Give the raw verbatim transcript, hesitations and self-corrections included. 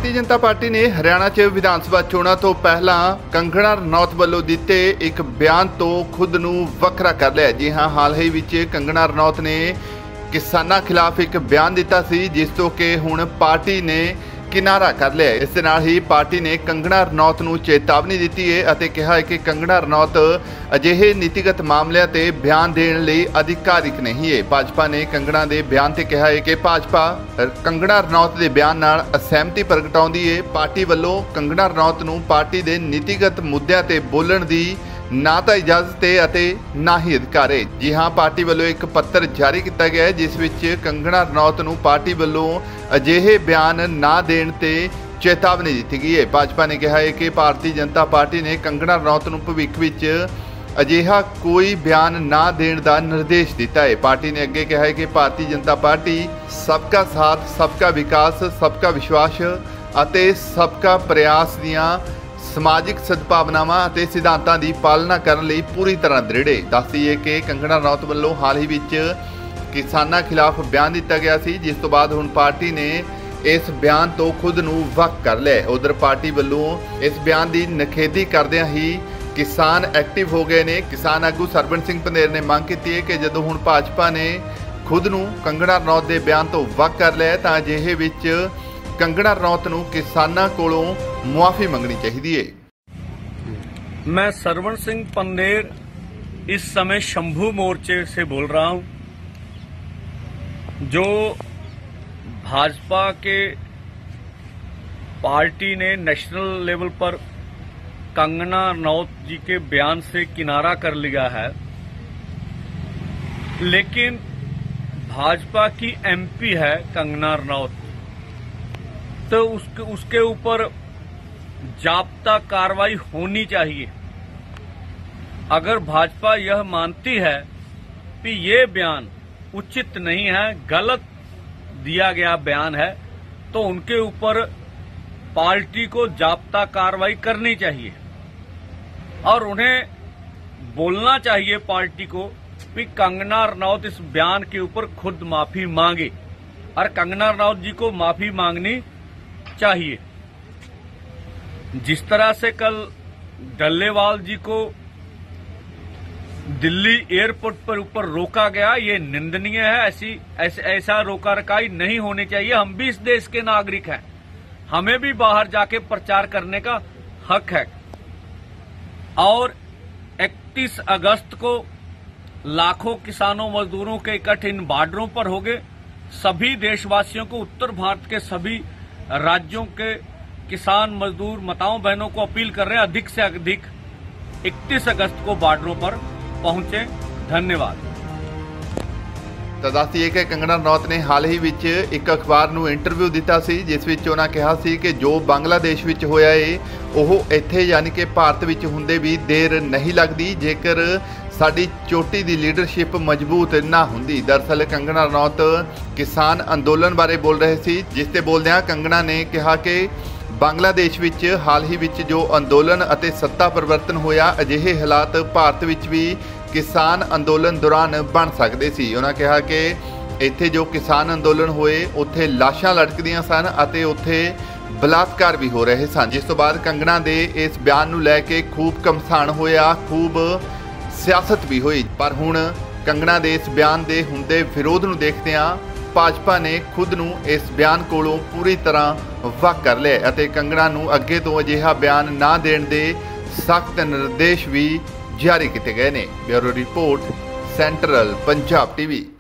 Bharatiya Janata party ने हरियाणा च विधान सभा चोणां तो पहलां कंगना रनौत वल्लों दिते एक बयान तो खुद नूं वखरा कर लिया। जी हाँ, हाल ही विच कंगना रनौत ने किसानां खिलाफ एक बयान दिता सी, जिस तो कि हुण पार्टी ने किनारा कर लिया। इस दे नाल ही पार्टी ने कंगना रनौत नूं चेतावनी दी है और कहा है कि कंगना रनौत अजिहे नीतिगत मामलों ते बयान देने लई अधिकारिक नहीं है। भाजपा ने कंगना दे बयान ते कहा है कि भाजपा कंगना रनौत दे बयान नाल असहमति प्रगटाउंदी है। पार्टी वल्लों कंगना रनौत नूं पार्टी दे नीतिगत मुद्दों ते बोलण दी ना तो इजाजत है ना ही अधिकार है। जी हाँ, पार्टी वालों एक पत्र जारी किया गया है, जिस विच कंगना रनौत नूं पार्टी वालों अजिहे बयान ना देण ते चेतावनी दी गई है। भाजपा ने कहा है कि भारतीय जनता पार्टी ने कंगना रनौत नूं भविख विच अजिहा कोई बयान ना देण दा निर्देश दिता है। पार्टी ने अगे कहा है कि भारतीय जनता पार्टी सबका साथ, सबका विकास, सबका विश्वास अते सबका प्रयास दियां समाजिक सद्भावनावां अते सिद्धांतां दी पालना करने लई पूरी तरह दृढ़ है। दस दईए कि कंगना रनौत वल्लों हाल ही विच किसानां खिलाफ बयान दिता गया सी, जिस तो बाद हुण पार्टी ने इस बयान तो खुद नूं वख कर लिया। उधर पार्टी वल्लों इस बयान की निखेधी करदिआं ही किसान एक्टिव हो गए ने। किसान आगू सरवण सिंह पंधेर ने मांग की है कि जदों हुण भाजपा ने खुद नूं कंगना रनौत के बयान तो वख कर लिया, तां अजिहे विच कंगना रनौत नूं किसानां कोलों मुआफ़ी मंगनी चाहिए है। मैं सरवण सिंह पंधेर इस समय शंभू मोर्चे से बोल रहा हूं, जो भाजपा के पार्टी ने नेशनल लेवल पर कंगना रनौत जी के बयान से किनारा कर लिया है, लेकिन भाजपा की एमपी है कंगना रनौत, तो उसके उसके ऊपर जाब्ता कार्रवाई होनी चाहिए। अगर भाजपा यह मानती है कि ये बयान उचित नहीं है, गलत दिया गया बयान है, तो उनके ऊपर पार्टी को जाब्ता कार्रवाई करनी चाहिए और उन्हें बोलना चाहिए पार्टी को कि कंगना रनौत इस बयान के ऊपर खुद माफी मांगे और कंगना रनौत जी को माफी मांगनी चाहिए। जिस तरह से कल डल्लेवाल जी को दिल्ली एयरपोर्ट पर ऊपर रोका गया, ये निंदनीय है। ऐसी ऐस, ऐसा रोका रकाई नहीं होनी चाहिए। हम भी इस देश के नागरिक हैं, हमें भी बाहर जाके प्रचार करने का हक है। और इकतीस अगस्त को लाखों किसानों मजदूरों के इकट्ठे इन बॉर्डरों पर हो गए। सभी देशवासियों को, उत्तर भारत के सभी राज्यों के किसान मजदूर माताओं बहनों को अपील कर रहे हैं, अधिक से अधिक इकतीस अगस्त को बॉर्डरों पर पहुंचे। धन्यवाद। तो दस दईए कि कंगना रनौत ने हाल ही विच एक अखबार नूं इंटरव्यू दिता सी, जिस विच उन्हां कहा सी कि जो बांग्लादेश विच होया है ओह इत्थे यानी कि भारत विच हुंदे भी देर नहीं लगदी, जेकर साडी चोटी दी लीडरशिप मजबूत ना हुंदी। दरअसल कंगना रनौत किसान अंदोलन बारे बोल रहे सी, जिस ते बोलदिआं कंगना ने कहा कि बांग्लादेश विच हाल ही विच जो अंदोलन अते सत्ता परिवर्तन होया, अजिहे हालात भारत विच भी किसान अंदोलन दौरान बन सकते सी। उन्होंने कहा कि इत्थे जो किसान अंदोलन होए उत्थे लाशां लटकदियां सन अते उत्थे बलात्कार भी हो रहे सन। जिस तो बाद कंगना दे इस बयान नूं लैके खूब घमसान होया, खूब सियासत भी हुई। पर हुण कंगना दे इस बयान दे हुंदे विरोध नूं देखदिआं भाजपा ने खुद नूं इस बयान कोलों पूरी तरह वख कर लिया अते कंगना नूं अगे तो अजिहा बयान ना देण दे सख्त निर्देश भी जारी किए गए ने। Bureau report, central Punjab TV.